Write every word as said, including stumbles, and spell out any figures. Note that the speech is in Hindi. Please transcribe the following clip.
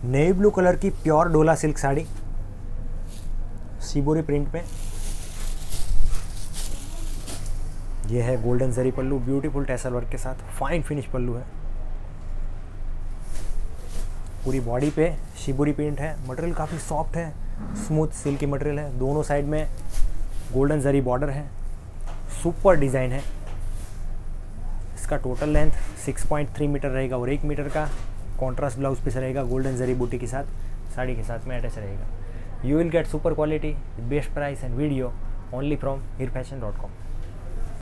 नेवी ब्लू कलर की pure dola silk sari, shibori print पे। ये है golden zari pallu, beautiful tassel work के साथ, फाइन फिनिश पल्लू है। पूरी बॉडी पे शिबोरी प्रिंट है। मटेरियल काफ़ी सॉफ्ट है, स्मूथ सिल्क की मटेरियल है। दोनों साइड में गोल्डन जरी बॉर्डर है, सुपर डिज़ाइन है। इसका total length six point three metre रहेगा और एक मीटर का कॉन्ट्रास्ट ब्लाउज पीस रहेगा, गोल्डन जरी बूटी के साथ साड़ी के साथ में अटैच रहेगा। You will get super quality, best price and video only from Heer fashion dot com.